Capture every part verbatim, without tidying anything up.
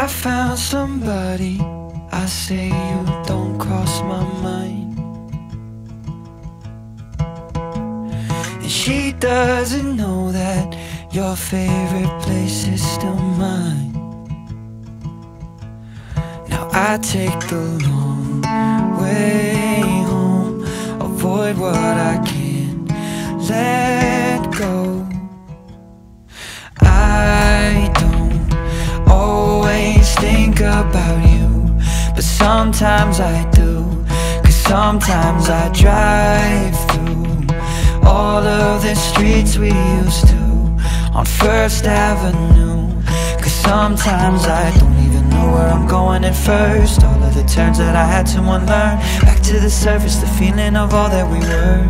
I found somebody, I say you don't cross my mind. And she doesn't know that your favorite place is still mine. Now I take the long way home, avoid what I can't let go. I don't always think about you, but sometimes I do, 'cause sometimes I drive through all of the streets we used to on First Avenue. 'Cause sometimes I don't even know where I'm going at first. All of the turns that I had to unlearn, back to the surface, the feeling of all that we were.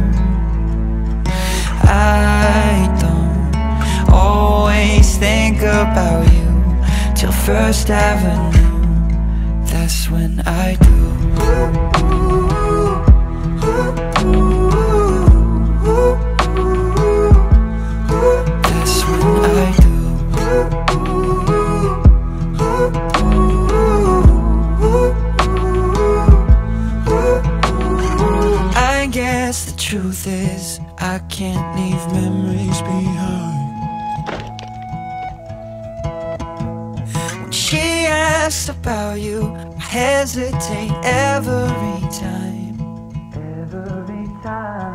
I don't always think about you till First Avenue, that's when I do. That's when I do. I guess the truth is I can't leave memories behind. When she asks about you, I hesitate every time. Every time.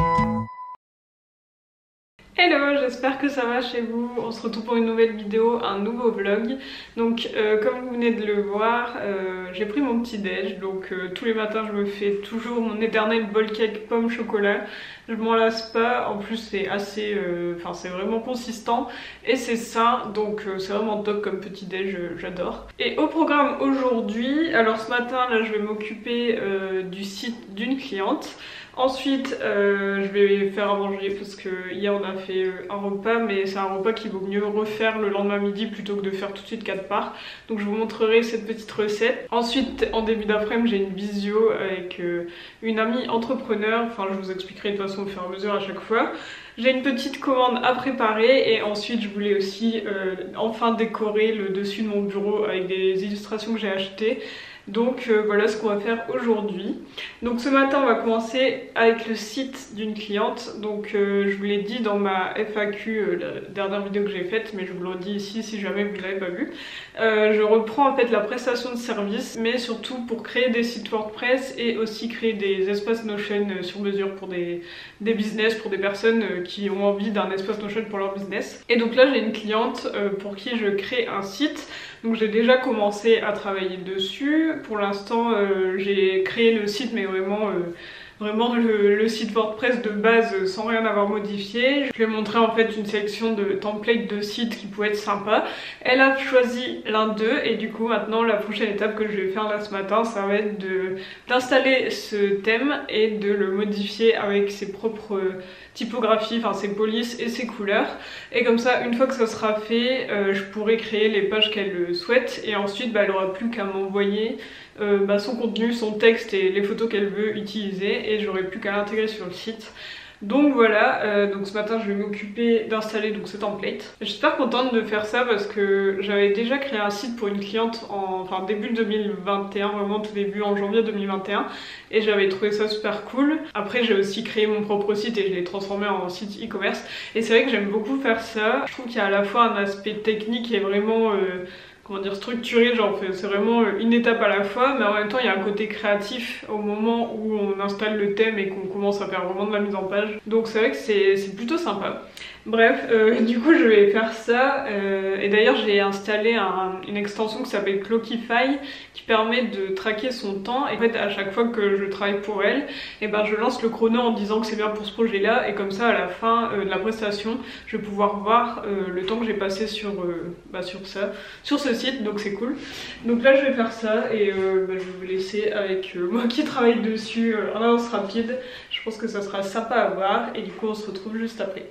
Hello, j'espère que ça va chez vous. On se retrouve pour une nouvelle vidéo, un nouveau vlog. Donc euh, comme vous venez de le voir, euh, j'ai pris mon petit déj. Donc euh, tous les matins je me fais toujours mon éternel bol cake pomme chocolat. Je m'en lasse pas, en plus c'est assez, enfin euh, c'est vraiment consistant et c'est sain, donc euh, c'est vraiment top comme petit déj, j'adore. Et au programme aujourd'hui, alors ce matin là je vais m'occuper euh, du site d'une cliente. Ensuite, euh, je vais faire à manger parce que hier on a fait un repas, mais c'est un repas qu'il vaut mieux refaire le lendemain midi plutôt que de faire tout de suite quatre parts. Donc je vous montrerai cette petite recette. Ensuite, en début d'après-midi, j'ai une visio avec euh, une amie entrepreneur. Enfin, je vous expliquerai de toute façon au fur et à mesure à chaque fois. J'ai une petite commande à préparer et ensuite je voulais aussi euh, enfin décorer le dessus de mon bureau avec des illustrations que j'ai achetées. Donc euh, voilà ce qu'on va faire aujourd'hui. Donc ce matin on va commencer avec le site d'une cliente. Donc euh, je vous l'ai dit dans ma F A Q, euh, la dernière vidéo que j'ai faite, mais je vous le redis ici si jamais vous ne l'avez pas vu. Euh, je reprends en fait la prestation de service, mais surtout pour créer des sites WordPress et aussi créer des espaces Notion sur mesure pour des, des business, pour des personnes qui ont envie d'un espace Notion pour leur business. Et donc là j'ai une cliente euh, pour qui je crée un site. Donc j'ai déjà commencé à travailler dessus. Pour l'instant euh, j'ai créé le site mais vraiment, euh, vraiment le, le site WordPress de base sans rien avoir modifié. Je lui ai montré en fait une sélection de templates de sites qui pouvaient être sympas. Elle a choisi l'un d'eux et du coup maintenant la prochaine étape que je vais faire là ce matin, ça va être d'installer ce thème et de le modifier avec ses propres typographies, enfin ses polices et ses couleurs. Et comme ça, une fois que ça sera fait, euh, je pourrai créer les pages qu'elle souhaite et ensuite bah, elle n'aura plus qu'à m'envoyer euh, bah, son contenu, son texte et les photos qu'elle veut utiliser et j'aurai plus qu'à l'intégrer sur le site. Donc voilà, euh, donc ce matin je vais m'occuper d'installer donc ce template. Je suis super contente de faire ça parce que j'avais déjà créé un site pour une cliente en enfin début deux mille vingt et un, vraiment tout début en janvier deux mille vingt et un et j'avais trouvé ça super cool. Après j'ai aussi créé mon propre site et je l'ai transformé en site e-commerce et c'est vrai que j'aime beaucoup faire ça. Je trouve qu'il y a à la fois un aspect technique et vraiment euh, comment dire, structuré, genre c'est vraiment une étape à la fois, mais en même temps il y a un côté créatif au moment où on installe le thème et qu'on commence à faire vraiment de la mise en page. Donc c'est vrai que c'est plutôt sympa. Bref, euh, du coup je vais faire ça euh, et d'ailleurs j'ai installé un, une extension qui s'appelle Clockify qui permet de traquer son temps et en fait à chaque fois que je travaille pour elle, et ben je lance le chrono en disant que c'est bien pour ce projet là et comme ça à la fin euh, de la prestation je vais pouvoir voir euh, le temps que j'ai passé sur, euh, bah, sur ça, sur ce site, donc c'est cool. Donc là je vais faire ça et euh, bah, je vais vous laisser avec euh, moi qui travaille dessus euh, en avance rapide. Je pense que ça sera sympa à voir et du coup on se retrouve juste après.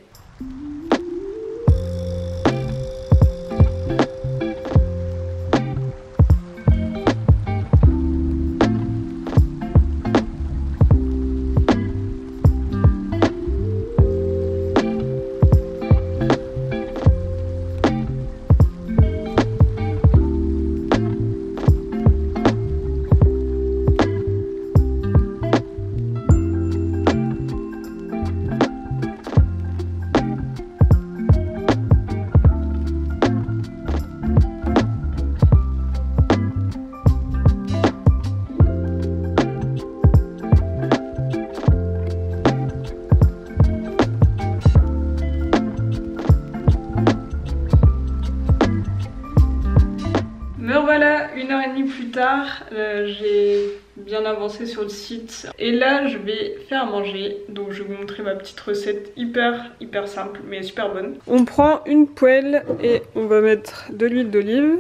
super, euh, j'ai bien avancé sur le site. Et là je vais faire à manger, donc je vais vous montrer ma petite recette hyper hyper simple mais super bonne. On prend une poêle et on va mettre de l'huile d'olive.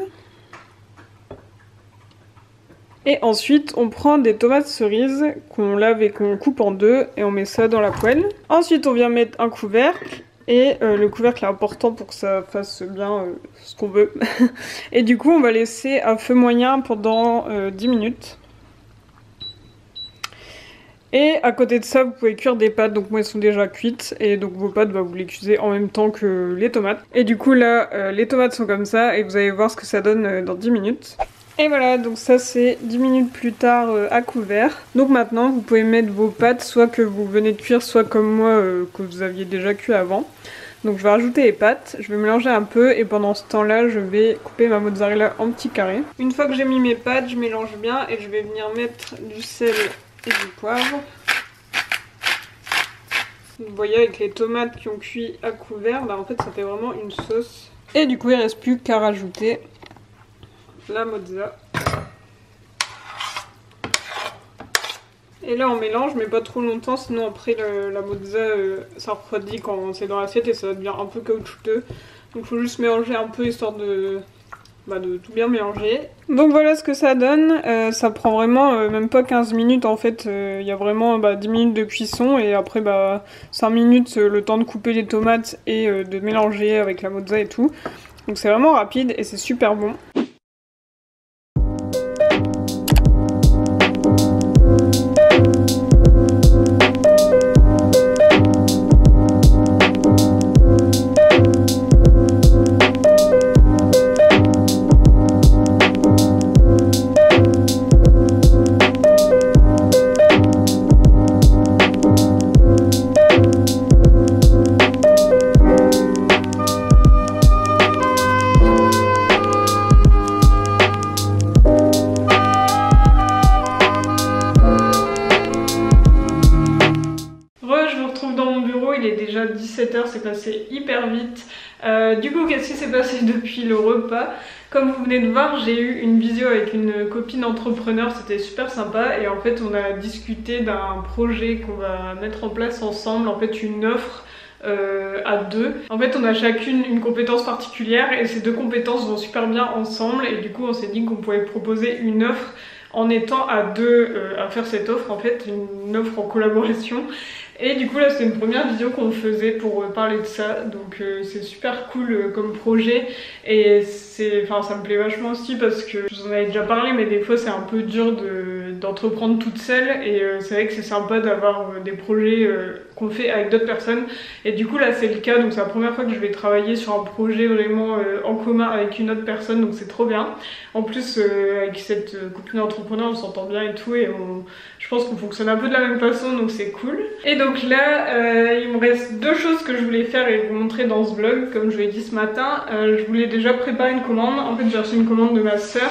Et ensuite on prend des tomates cerises qu'on lave et qu'on coupe en deux et on met ça dans la poêle. Ensuite on vient mettre un couvercle. Et euh, le couvercle est important pour que ça fasse bien euh, ce qu'on veut. Et du coup on va laisser à feu moyen pendant euh, dix minutes. Et à côté de ça vous pouvez cuire des pâtes, donc moi elles sont déjà cuites. Et donc vos pâtes bah, vous les cuisez en même temps que les tomates. Et du coup là euh, les tomates sont comme ça et vous allez voir ce que ça donne euh, dans dix minutes. Et voilà, donc ça c'est dix minutes plus tard euh, à couvert. Donc maintenant vous pouvez mettre vos pâtes, soit que vous venez de cuire, soit comme moi euh, que vous aviez déjà cuit avant. Donc je vais rajouter les pâtes, je vais mélanger un peu et pendant ce temps là je vais couper ma mozzarella en petits carrés. Une fois que j'ai mis mes pâtes, je mélange bien et je vais venir mettre du sel et du poivre. Vous voyez avec les tomates qui ont cuit à couvert, bah en fait ça fait vraiment une sauce. Et du coup il ne reste plus qu'à rajouter la mozza. Et là on mélange mais pas trop longtemps, sinon après le, la mozza euh, ça refroidit quand c'est dans l'assiette et ça devient un peu caoutchouteux. Donc il faut juste mélanger un peu histoire de, bah, de tout bien mélanger. Donc voilà ce que ça donne, euh, ça prend vraiment euh, même pas quinze minutes en fait, il euh, y a vraiment bah, dix minutes de cuisson et après bah, cinq minutes euh, le temps de couper les tomates et euh, de mélanger avec la mozza et tout. Donc c'est vraiment rapide et c'est super bon. Il est déjà dix-sept heures, c'est passé hyper vite. Euh, du coup, qu'est-ce qui s'est passé depuis le repas? Comme vous venez de voir, j'ai eu une visio avec une copine entrepreneur, c'était super sympa. Et en fait, on a discuté d'un projet qu'on va mettre en place ensemble, en fait une offre euh, à deux. En fait, on a chacune une compétence particulière et ces deux compétences vont super bien ensemble. Et du coup, on s'est dit qu'on pouvait proposer une offre en étant à deux euh, à faire cette offre, en fait, une offre en collaboration. Et du coup là c'est une première vidéo qu'on faisait pour parler de ça, donc euh, c'est super cool euh, comme projet et c'est, enfin ça me plaît vachement aussi parce que je vous en avais déjà parlé mais des fois c'est un peu dur de, d'entreprendre toute seule et euh, c'est vrai que c'est sympa d'avoir euh, des projets euh, qu'on fait avec d'autres personnes et du coup là c'est le cas, donc c'est la première fois que je vais travailler sur un projet vraiment euh, en commun avec une autre personne, donc c'est trop bien. En plus euh, avec cette euh, copine entrepreneur on s'entend bien et tout et on, je pense qu'on fonctionne un peu de la même façon donc c'est cool. Et donc là euh, il me reste deux choses que je voulais faire et vous montrer dans ce vlog. Comme je l'ai dit ce matin, euh, je voulais déjà préparer une commande. En fait j'ai reçu une commande de ma soeur.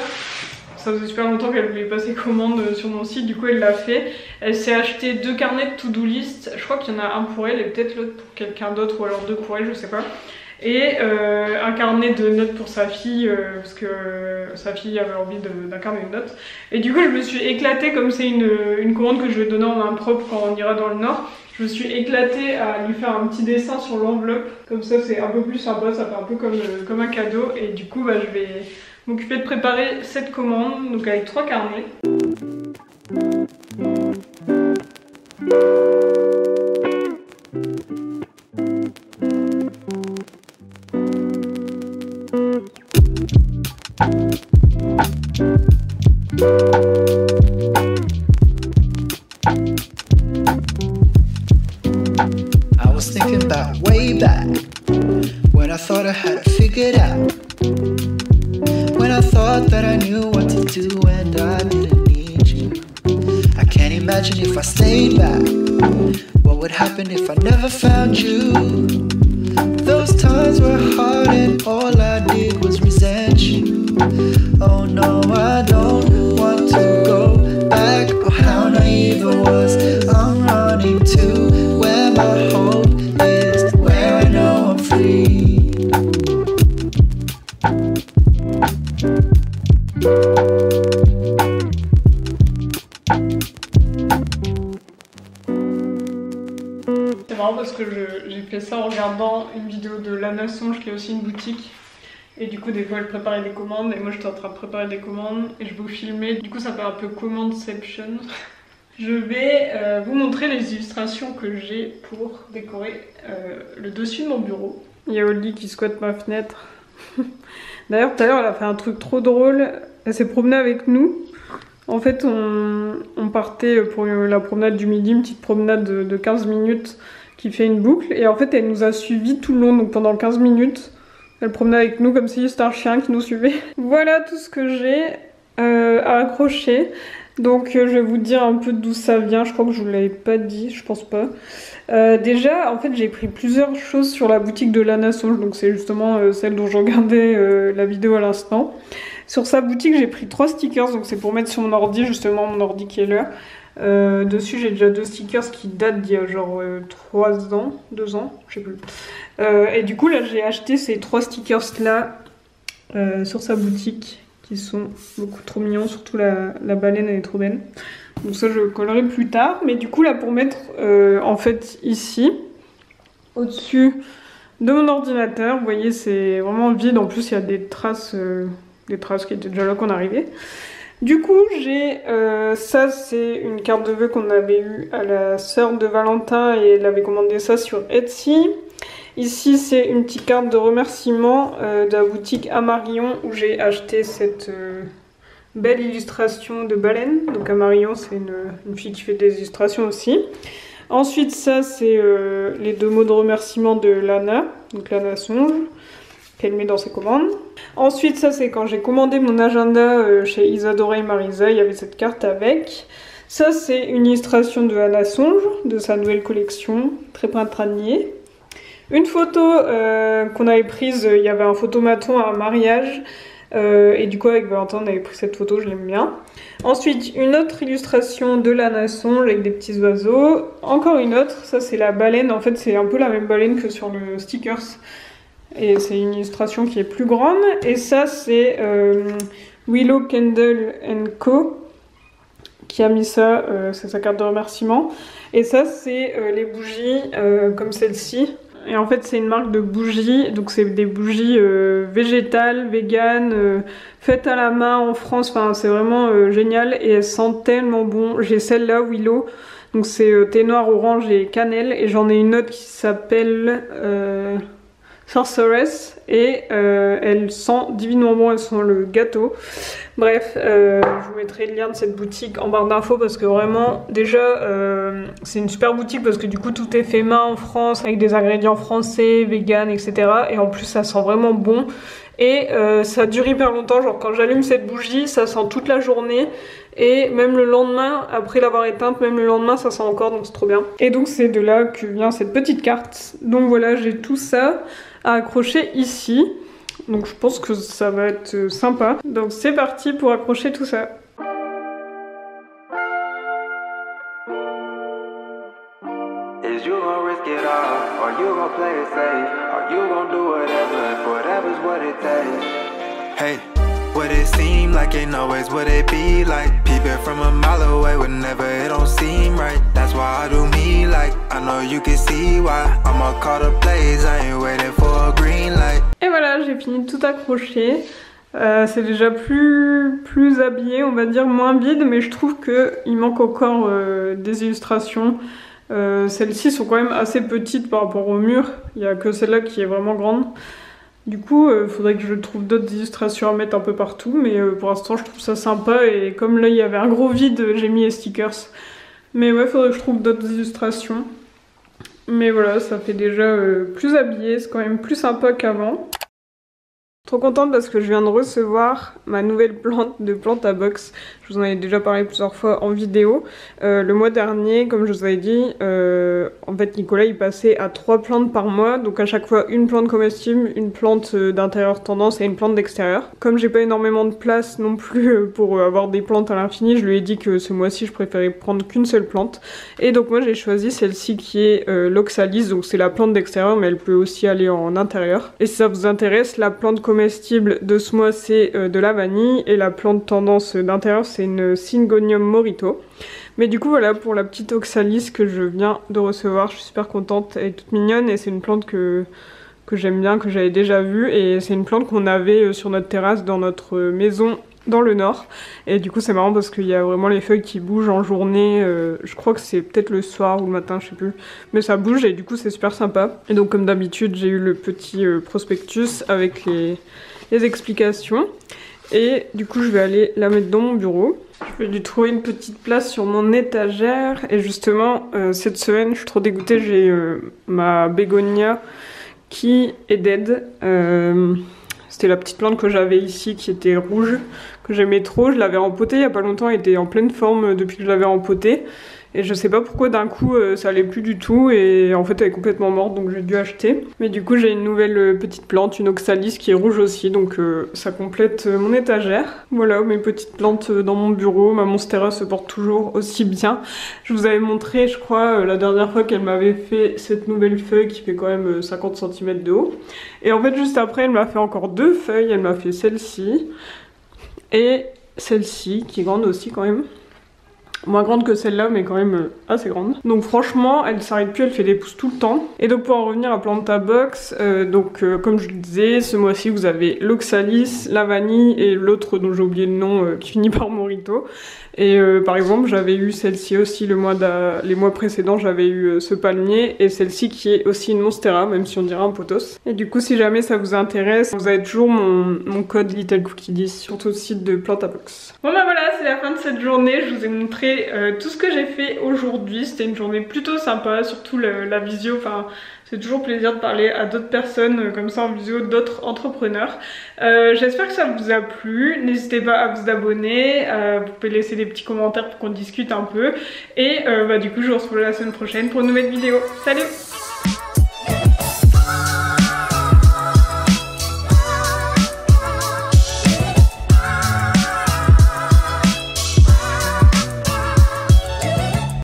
Ça faisait super longtemps qu'elle voulait passer commande sur mon site, du coup elle l'a fait. Elle s'est acheté deux carnets de to-do list, je crois qu'il y en a un pour elle et peut-être l'autre pour quelqu'un d'autre ou alors deux pour elle, je sais pas. Et euh, un carnet de notes pour sa fille, euh, parce que euh, sa fille avait envie d'un carnet de notes. Et du coup je me suis éclatée, comme c'est une, une commande que je vais donner en main propre quand on ira dans le nord. Je me suis éclatée à lui faire un petit dessin sur l'enveloppe, comme ça c'est un peu plus sympa, ça fait un peu comme, euh, comme un cadeau. Et du coup bah, je vais m'occuper de préparer cette commande, donc avec trois carnets. I was thinking about way back when I thought I had it figured out. When I thought that I knew what to do and I didn't need you. I can't imagine if I stayed back, what would happen if I never found you. Those times were hard and all I did was resent you. Oh no, I don't want to go back. Oh how naive I was. I'm running to where my hope is, where I know I'm free. C'est marrant parce que j'ai fait ça en regardant une vidéo de Lana Songe qui a aussi une boutique. Et du coup des fois elle préparait des commandes et moi j'étais en train de préparer des commandes et je vous filmais. Du coup ça fait un peu commandeception. Je vais euh, vous montrer les illustrations que j'ai pour décorer euh, le dessus de mon bureau. Il y a Oli qui squatte ma fenêtre. D'ailleurs tout à l'heure elle a fait un truc trop drôle. Elle s'est promenée avec nous. En fait on, on partait pour la promenade du midi, une petite promenade de, de quinze minutes qui fait une boucle. Et en fait elle nous a suivis tout le long, donc pendant quinze minutes. Elle promenait avec nous comme si c'était un chien qui nous suivait. Voilà tout ce que j'ai euh, à accrocher. Donc euh, je vais vous dire un peu d'où ça vient. Je crois que je vous l'avais pas dit, je pense pas. Euh, déjà, en fait, j'ai pris plusieurs choses sur la boutique de Lana Songe. Donc c'est justement euh, celle dont je regardais euh, la vidéo à l'instant. Sur sa boutique, j'ai pris trois stickers. Donc c'est pour mettre sur mon ordi, justement, mon ordi qui est là. Euh, dessus j'ai déjà deux stickers qui datent d'il y a genre euh, trois ans, deux ans, je sais plus. Euh, et du coup là j'ai acheté ces trois stickers là euh, sur sa boutique qui sont beaucoup trop mignons, surtout la, la baleine elle est trop belle. Donc ça je collerai plus tard, mais du coup là pour mettre euh, en fait ici, au-dessus de mon ordinateur, vous voyez c'est vraiment vide, en plus il y a des traces, euh, des traces qui étaient déjà là quand on arrivait. Du coup, j'ai euh, ça, c'est une carte de vœux qu'on avait eue à la sœur de Valentin et elle avait commandé ça sur Etsy. Ici, c'est une petite carte de remerciement euh, de la boutique Amarion où j'ai acheté cette euh, belle illustration de baleine. Donc Amarion, c'est une, une fille qui fait des illustrations aussi. Ensuite, ça, c'est euh, les deux mots de remerciement de Lana, donc Lana Songe, qu'elle met dans ses commandes. Ensuite, ça c'est quand j'ai commandé mon agenda euh, chez Isadora et Marisa, il y avait cette carte avec. Ça c'est une illustration de Lana Songe, de sa nouvelle collection, très printanier. Une photo euh, qu'on avait prise, il y avait un photomaton à un mariage, euh, et du coup avec Valentin on avait pris cette photo, je l'aime bien. Ensuite, une autre illustration de Lana Songe avec des petits oiseaux. Encore une autre, ça c'est la baleine, en fait c'est un peu la même baleine que sur le stickers. Et c'est une illustration qui est plus grande. Et ça, c'est euh, Willow Candle and Co. qui a mis ça, euh, c'est sa carte de remerciement. Et ça, c'est euh, les bougies euh, comme celle-ci. Et en fait, c'est une marque de bougies. Donc, c'est des bougies euh, végétales, véganes, euh, faites à la main en France. Enfin, c'est vraiment euh, génial. Et elles sentent tellement bon. J'ai celle-là, Willow. Donc, c'est euh, thé noir, orange et cannelle. Et j'en ai une autre qui s'appelle... Euh, Sorceress et euh, elle sent divinement bon, elle sent le gâteau. Bref, euh, je vous mettrai le lien de cette boutique en barre d'infos parce que vraiment, déjà, euh, c'est une super boutique parce que du coup, tout est fait main en France avec des ingrédients français, vegan, et cetera. Et en plus, ça sent vraiment bon. Et euh, ça dure hyper longtemps, genre quand j'allume cette bougie, ça sent toute la journée. Et même le lendemain, après l'avoir éteinte, même le lendemain, ça sent encore, donc c'est trop bien. Et donc c'est de là que vient cette petite carte. Donc voilà, j'ai tout ça à accrocher ici. Donc je pense que ça va être sympa. Donc c'est parti pour accrocher tout ça. Is you gonna risk it all, or you gonna play it safe, or you gonna do whatever if whatever's what it takes? Hey, would it seem like it always would it be like peeping from a mile away whenever it don't seem right? That's why I do me like I know you can see why I'ma call the plays, I ain't waiting for a green light. Et voilà, j'ai fini de tout accrocher. Euh, c'est déjà plus, plus habillé, on va dire moins vide, mais je trouve qu'il manque encore euh, des illustrations. Euh, Celles-ci sont quand même assez petites par rapport au mur, il n'y a que celle-là qui est vraiment grande. Du coup, il euh, faudrait que je trouve d'autres illustrations à mettre un peu partout, mais euh, pour l'instant je trouve ça sympa et comme là il y avait un gros vide, j'ai mis les stickers. Mais ouais, il faudrait que je trouve d'autres illustrations. Mais voilà, ça fait déjà euh, plus habillé, c'est quand même plus sympa qu'avant. Trop contente parce que je viens de recevoir ma nouvelle plante de plante à box. Je vous en avais déjà parlé plusieurs fois en vidéo. Euh, le mois dernier, comme je vous avais dit, euh, en fait Nicolas il passait à trois plantes par mois. Donc à chaque fois une plante comestible, une plante d'intérieur tendance et une plante d'extérieur. Comme j'ai pas énormément de place non plus pour avoir des plantes à l'infini, je lui ai dit que ce mois-ci je préférais prendre qu'une seule plante. Et donc moi j'ai choisi celle-ci qui est euh, l'Oxalis. Donc c'est la plante d'extérieur mais elle peut aussi aller en intérieur. Et si ça vous intéresse, la plante comestible de ce mois c'est euh, de la vanille et la plante tendance d'intérieur c'est une Syngonium morito. Mais du coup voilà pour la petite oxalis que je viens de recevoir, je suis super contente, elle est toute mignonne et c'est une plante que, que j'aime bien, que j'avais déjà vue et c'est une plante qu'on avait sur notre terrasse dans notre maison dans le nord et du coup c'est marrant parce qu'il y a vraiment les feuilles qui bougent en journée, euh, je crois que c'est peut-être le soir ou le matin, je sais plus, mais ça bouge et du coup c'est super sympa. Et donc comme d'habitude j'ai eu le petit euh, prospectus avec les, les explications et du coup je vais aller la mettre dans mon bureau. Je vais lui trouver une petite place sur mon étagère et justement euh, cette semaine je suis trop dégoûtée, j'ai euh, ma bégonia qui est dead. Euh, C'était la petite plante que j'avais ici qui était rouge, que j'aimais trop. Je l'avais rempotée il y a pas longtemps, elle était en pleine forme depuis que je l'avais rempotée. Et je sais pas pourquoi d'un coup euh, ça allait plus du tout et en fait elle est complètement morte donc j'ai dû acheter. Mais du coup j'ai une nouvelle euh, petite plante, une oxalis qui est rouge aussi donc euh, ça complète euh, mon étagère. Voilà mes petites plantes euh, dans mon bureau, ma monstera se porte toujours aussi bien. Je vous avais montré je crois euh, la dernière fois qu'elle m'avait fait cette nouvelle feuille qui fait quand même euh, cinquante centimètres de haut. Et en fait juste après elle m'a fait encore deux feuilles, elle m'a fait celle-ci et celle-ci qui est grande aussi quand même. Moins grande que celle-là mais quand même assez grande. Donc franchement elle s'arrête plus, elle fait des pousses tout le temps. Et donc pour en revenir à Planta Box, euh, donc euh, comme je le disais, ce mois-ci vous avez l'oxalis, la vanille et l'autre dont j'ai oublié le nom euh, qui finit par morito. Et euh, par exemple j'avais eu celle-ci aussi le mois les mois précédents, j'avais eu euh, ce palmier et celle-ci qui est aussi une monstera même si on dirait un pothos. Et du coup si jamais ça vous intéresse, vous avez toujours mon, mon code Little Cookie dix sur tout le site de Planta Box. Bon bah voilà c'est la fin de cette journée, je vous ai montré Euh, tout ce que j'ai fait aujourd'hui. C'était une journée plutôt sympa, surtout le, la visio, enfin c'est toujours plaisir de parler à d'autres personnes euh, comme ça en visio, d'autres entrepreneurs. Euh, J'espère que ça vous a plu, n'hésitez pas à vous abonner, euh, vous pouvez laisser des petits commentaires pour qu'on discute un peu et euh, bah, du coup je vous retrouve la semaine prochaine pour une nouvelle vidéo. Salut!